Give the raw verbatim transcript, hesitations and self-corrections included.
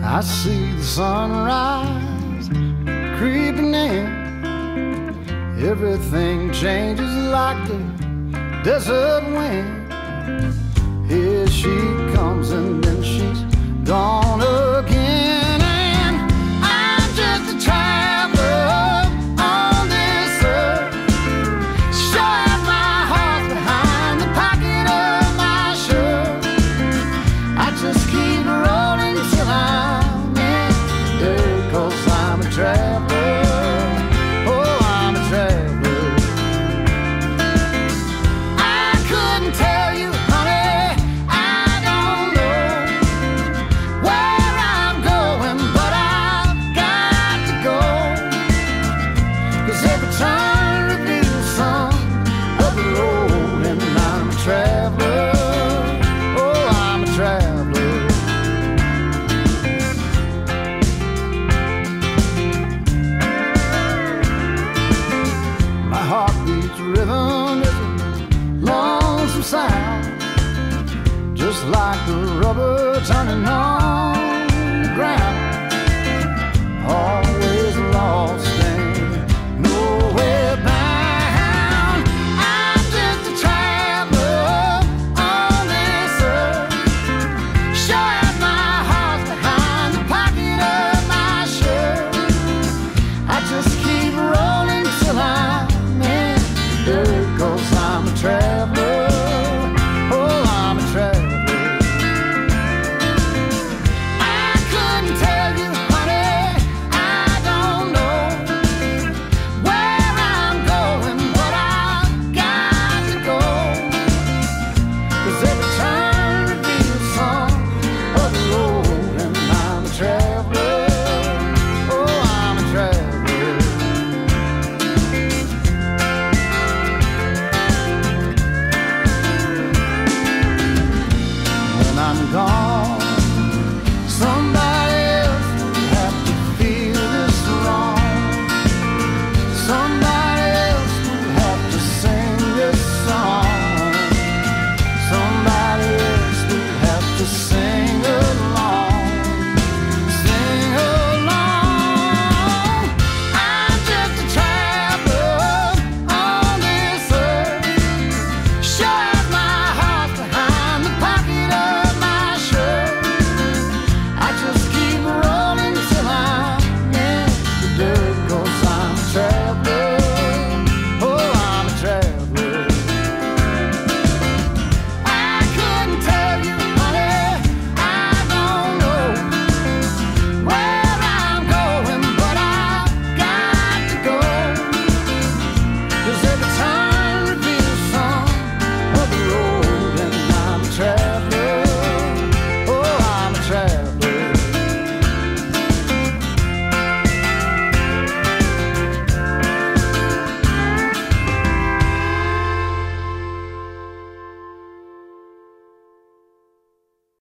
I see the sunrise creeping in. Everything changes like the desert wind. Here she comes and then she's gone again. And I'm just a traveler on this earth. Sure as my heart's behind the pocket of my shirt. I just keep rolling till I'm in there, 'cause I'm a traveler. Oh, I'm a traveler. I couldn't tell you, honey, I don't know where I'm going, but I've got to go. 'Cause every turn reveals some of the road, and I'm a traveler. Oh, I'm a traveler. My heartbeat's rhythm is a lonesome sound, just like the rubber turning on